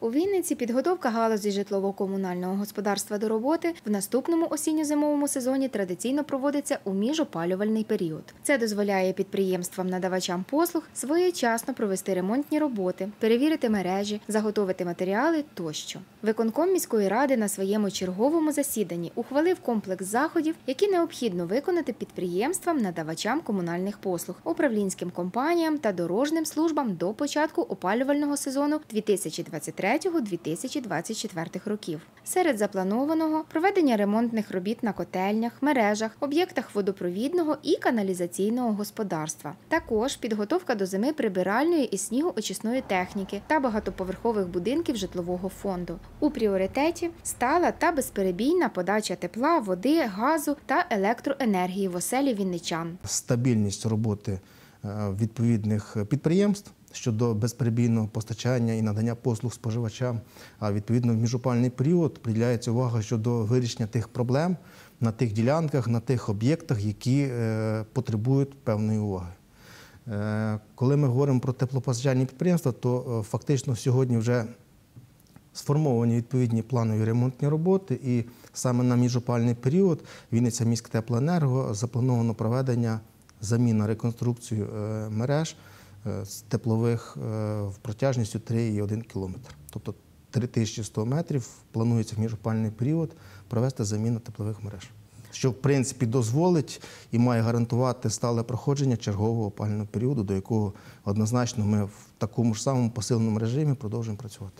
У Вінниці підготовка галузі житлово-комунального господарства до роботи в наступному осінньо-зимовому сезоні традиційно проводиться у міжопалювальний період. Це дозволяє підприємствам-надавачам послуг своєчасно провести ремонтні роботи, перевірити мережі, заготовити матеріали тощо. Виконком міської ради на своєму черговому засіданні ухвалив комплекс заходів, які необхідно виконати підприємствам-надавачам комунальних послуг, управлінським компаніям та дорожнім службам до початку опалювального сезону 2023-2024 років. Серед запланованого – проведення ремонтних робіт на котельнях, мережах, об'єктах водопровідного і каналізаційного господарства. Також підготовка до зими прибиральної і снігоочисної техніки та багатоповерхових будинків житлового фонду. У пріоритеті – стала та безперебійна подача тепла, води, газу та електроенергії в оселі вінничан. Стабільність роботи відповідних підприємств щодо безперебійного постачання і надання послуг споживачам, а відповідно в міжопалювальний період приділяється увага щодо вирішення тих проблем на тих ділянках, на тих об'єктах, які потребують певної уваги. Коли ми говоримо про теплопостачальні підприємства, то фактично сьогодні вже сформовані відповідні планові ремонтні роботи, і саме на міжопалювальний період Вінниця-Міськтеплоенерго заплановано проведення заміна, реконструкцію мереж з теплових в протяжністю 3,1 км. Тобто 3100 метрів планується в міжопалювальний період провести заміну теплових мереж, що в принципі дозволить і має гарантувати стале проходження чергового опалювального періоду, до якого однозначно ми в такому ж самому посиленому режимі продовжуємо працювати.